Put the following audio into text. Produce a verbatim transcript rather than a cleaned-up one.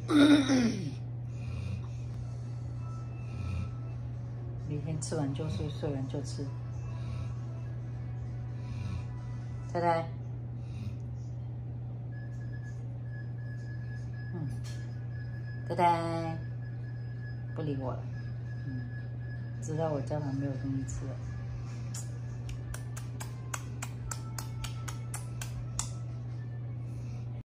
每天吃完就睡，睡完就吃。太太，嗯，太太不理我了，嗯，知道我教堂没有东西吃了。